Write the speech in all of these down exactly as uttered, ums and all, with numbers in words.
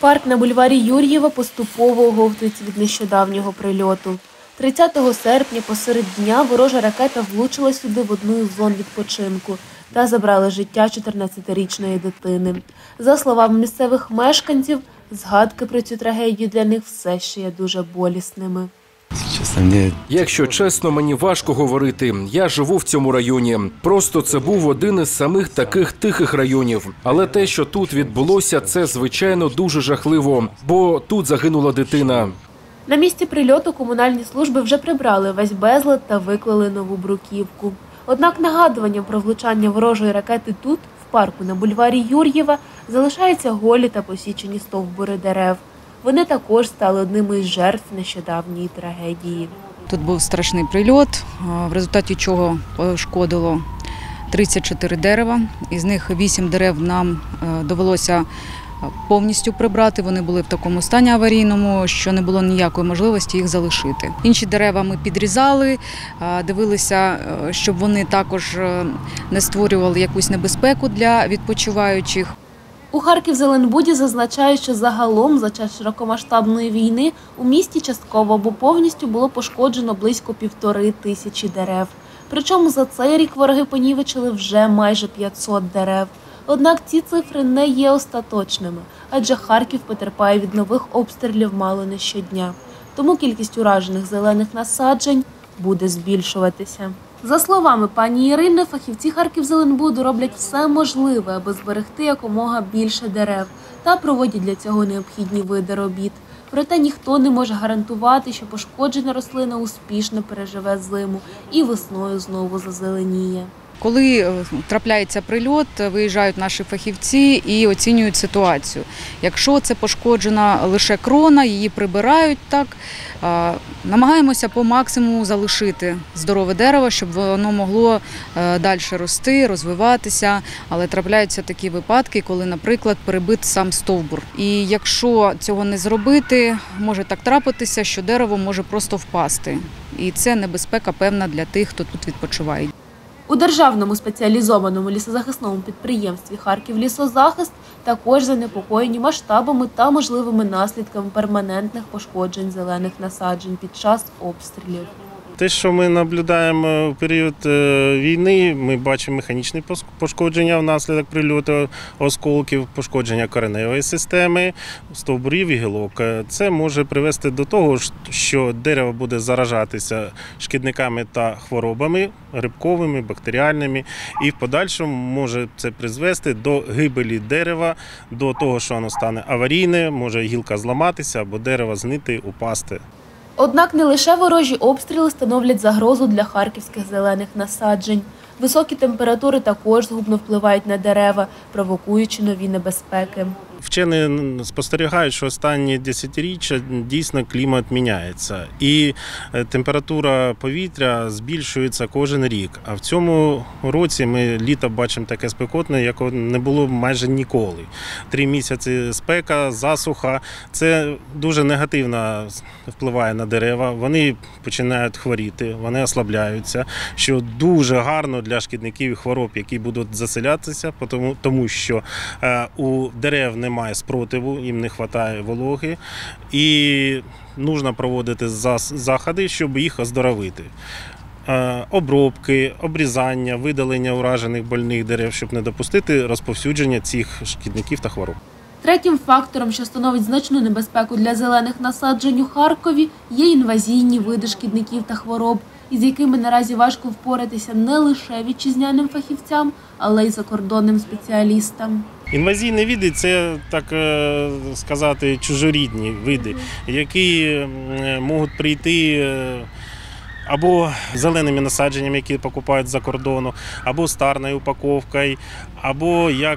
Парк на бульварі Юр'єва поступово оговтується від нещодавнього прильоту. тридцятого серпня посеред дня ворожа ракета влучила сюди в одну із зон відпочинку та забрала життя чотирнадцятирічної дитини. За словами місцевих мешканців, згадки про цю трагедію для них все ще є дуже болісними. Якщо чесно, мені важко говорити. Я живу в цьому районі. Просто це був один із самих таких тихих районів. Але те, що тут відбулося, це, звичайно, дуже жахливо, бо тут загинула дитина. На місці прильоту комунальні служби вже прибрали весь безлад та виклали нову бруківку. Однак нагадування про влучання ворожої ракети тут, в парку на бульварі Юр'єва, залишаються голі та посічені стовбури дерев. Вони також стали одними із жертв нещодавньої трагедії. Тут був страшний прильот, в результаті чого пошкодило тридцять чотири дерева. Із них вісім дерев нам довелося повністю прибрати. Вони були в такому стані аварійному, що не було ніякої можливості їх залишити. Інші дерева ми підрізали, дивилися, щоб вони також не створювали якусь небезпеку для відпочиваючих. У Харківзеленбуді зазначають, що загалом за час широкомасштабної війни у місті частково або повністю було пошкоджено близько півтори тисячі дерев. Причому за цей рік вороги понівечили вже майже п'ятсот дерев. Однак ці цифри не є остаточними, адже Харків потерпає від нових обстрілів мало не щодня. Тому кількість уражених зелених насаджень буде збільшуватися. За словами пані Ірини, фахівці Харківзеленбуду роблять все можливе, аби зберегти якомога більше дерев та проводять для цього необхідні види робіт. Проте ніхто не може гарантувати, що пошкоджена рослина успішно переживе зиму і весною знову зазеленіє. Коли трапляється прильот, виїжджають наші фахівці і оцінюють ситуацію. Якщо це пошкоджена лише крона, її прибирають, так, намагаємося по максимуму залишити здорове дерево, щоб воно могло далі рости, розвиватися. Але трапляються такі випадки, коли, наприклад, перебит сам стовбур. І якщо цього не зробити, може так трапитися, що дерево може просто впасти. І це небезпека певна для тих, хто тут відпочиває. У державному спеціалізованому лісозахисному підприємстві «Харківлісозахист» також занепокоєні масштабами та можливими наслідками перманентних пошкоджень зелених насаджень під час обстрілів. Те, що ми наблюдаємо в період війни, ми бачимо механічні пошкодження внаслідок прильоту осколків, пошкодження кореневої системи, стовбурів і гілок. Це може привести до того, що дерево буде заражатися шкідниками та хворобами, грибковими, бактеріальними, і в подальшому може це призвести до гибелі дерева, до того, що воно стане аварійне, може гілка зламатися або дерево знити, упасти. Однак не лише ворожі обстріли становлять загрозу для харківських зелених насаджень. Високі температури також згубно впливають на дерева, провокуючи нові небезпеки. Вчені спостерігають, що останні десятиріччя дійсно клімат міняється. І температура повітря збільшується кожен рік. А в цьому році ми літо бачимо таке спекотне, якого не було майже ніколи. Три місяці спека, засуха. Це дуже негативно впливає на дерева. Вони починають хворіти, вони ослабляються, що дуже гарно для шкідників і хвороб, які будуть заселятися, тому що у дерев немає Немає спротиву, їм не вистачає вологи, і потрібно проводити заходи, щоб їх оздоровити. Обробки, обрізання, видалення уражених больних дерев, щоб не допустити розповсюдження цих шкідників та хвороб. Третім фактором, що становить значну небезпеку для зелених насаджень у Харкові, є інвазійні види шкідників та хвороб, із якими наразі важко впоратися не лише вітчизняним фахівцям, але й закордонним спеціалістам. Інвазійні види – це, так сказати, чужорідні види, які можуть прийти або зеленими насадженнями, які покупають за кордону, або старною упаковкою, або як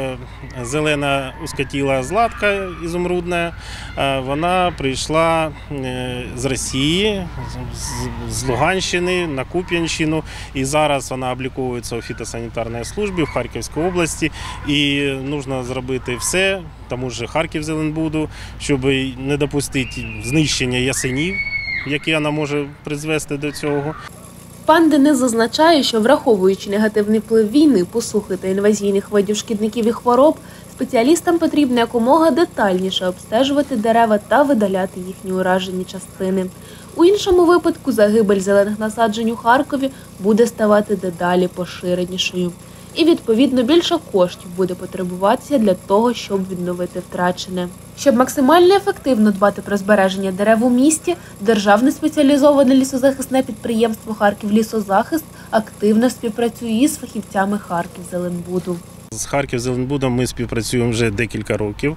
зелена ускотіла златка ізумрудна, вона прийшла з Росії, з Луганщини на Куп'янщину, і зараз вона обліковується у фітосанітарній службі в Харківській області, і потрібно зробити все, тому ж Харківзеленбуду, щоб не допустити знищення ясенів, які вона може призвести до цього. Пан Денис зазначає, що враховуючи негативний вплив війни, посухи та інвазійних видів шкідників і хвороб, Спеціалістам потрібно якомога детальніше обстежувати дерева та видаляти їхні уражені частини. У іншому випадку загибель зелених насаджень у Харкові буде ставати дедалі поширенішою. І, відповідно, більше коштів буде потребуватися для того, щоб відновити втрачене. Щоб максимально ефективно дбати про збереження дерев у місті, державне спеціалізоване лісозахисне підприємство «Харківлісозахист» активно співпрацює із фахівцями Харківзеленбуду. З Харківзеленбудом ми співпрацюємо вже декілька років.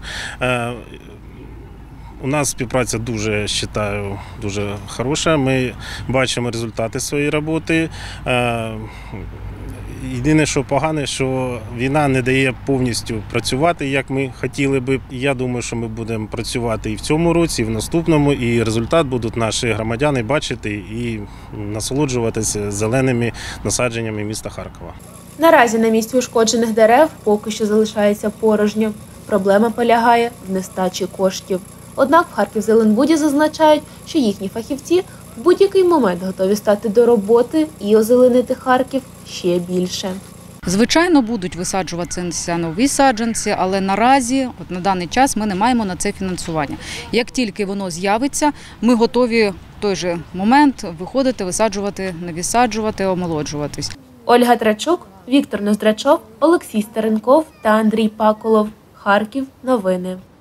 У нас співпраця дуже, вважаю, дуже хороша. Ми бачимо результати своєї роботи. Єдине, що погане, що війна не дає повністю працювати, як ми хотіли би. Я думаю, що ми будемо працювати і в цьому році, і в наступному, і результат будуть наші громадяни бачити і насолоджуватися зеленими насадженнями міста Харкова. Наразі на місці ушкоджених дерев поки що залишається порожньо. Проблема полягає в нестачі коштів. Однак в Харківзеленбуді зазначають, що їхні фахівці в будь-який момент готові стати до роботи і озеленити Харків ще більше. Звичайно, будуть висаджуватися нові саджанці, але наразі, от на даний час, ми не маємо на це фінансування. Як тільки воно з'явиться, ми готові в той же момент виходити, висаджувати, не висаджувати, омолоджуватись. Ольга Трачук, Віктор Ноздрачов, Олексій Старенков та Андрій Паколов. Харків. Новини.